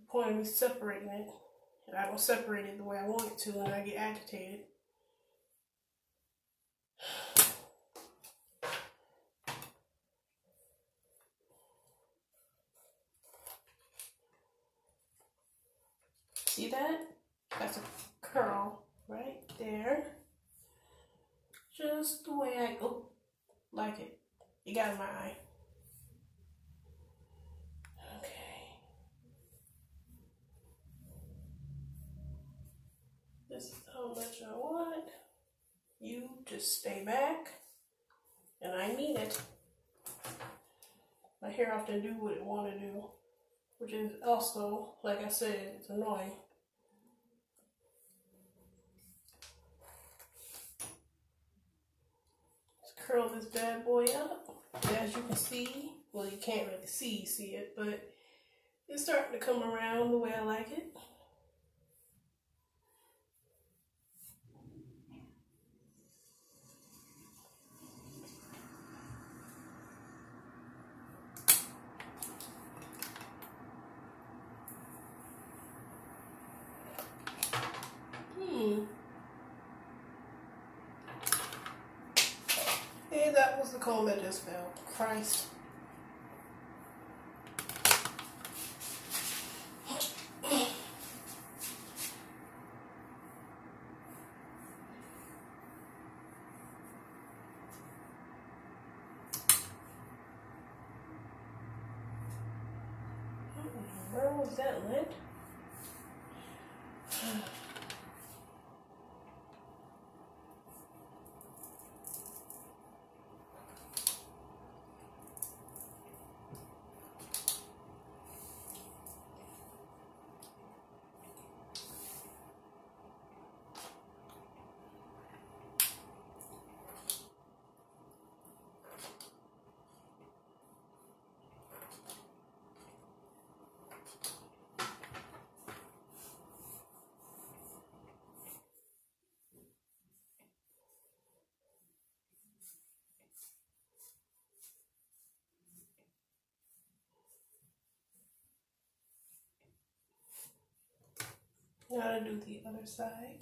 point of me separating it. And I don't separate it the way I want it to, and I get agitated. See that? That's a curl right there. Just the way I like it. You got in my eye. Okay. This is how much I want. You just stay back. And I mean it. My hair often do what it want to do. Which is also, like I said, it's annoying. Let's curl this bad boy up. As you can see, well, you can't really see it, but it's starting to come around the way I like it. And that was the comb that just fell. Christ. Where was that lint? Now to do the other side.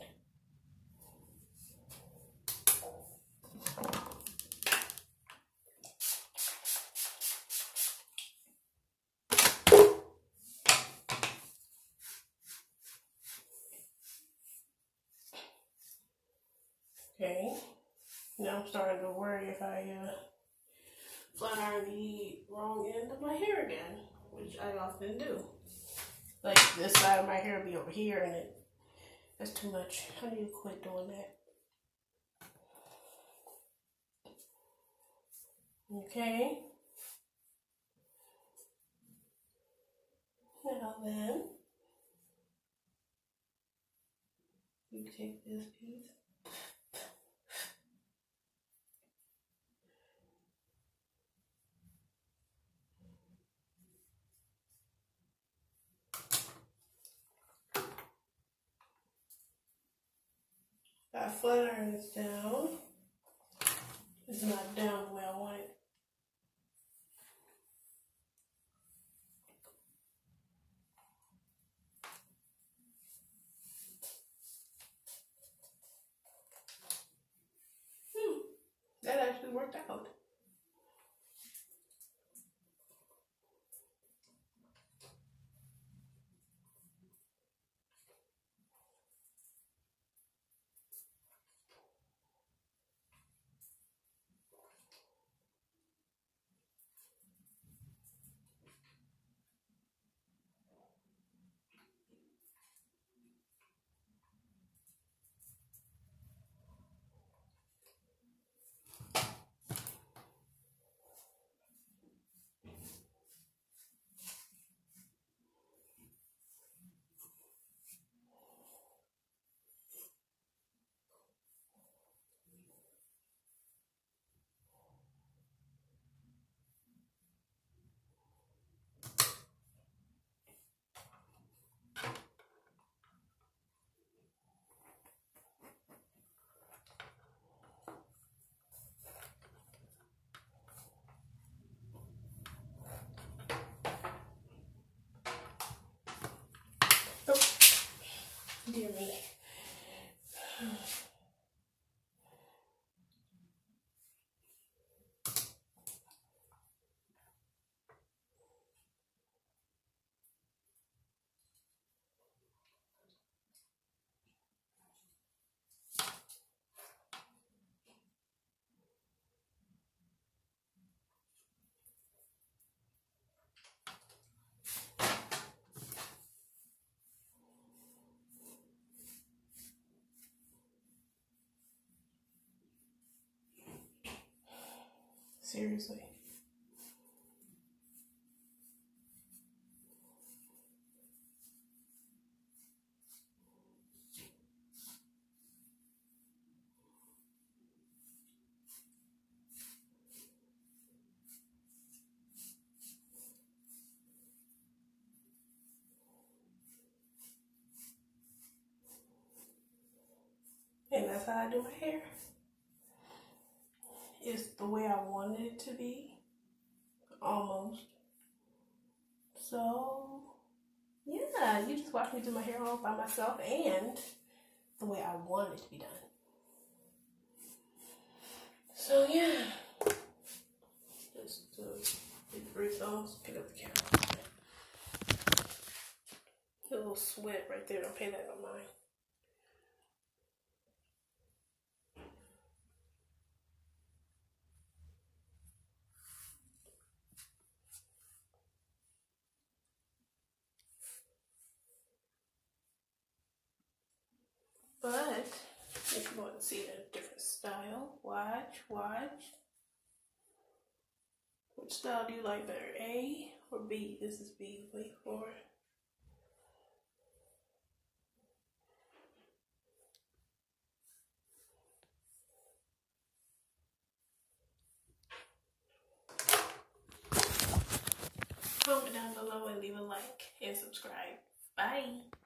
Okay, now I'm starting to worry if I flat iron the wrong end of my hair again, which I often do. Like this side of my hair be over here and that's too much. I need to quit doing that. Okay. Now then, you take this piece. I flat iron this down. It's not down the way I want it. That actually worked out. Dear me. Seriously. And that's how I do my hair. It's the way I wanted it to be. Almost. So, yeah, you just watch me do my hair all by myself and the way I want it to be done. So, yeah. Just big brief those. Pick up the camera. A little sweat right there. Don't pay that no mind. But if you want to see a different style, watch. Which style do you like better, A or B? This is B. Wait for it. Comment down below and leave a like and subscribe. Bye.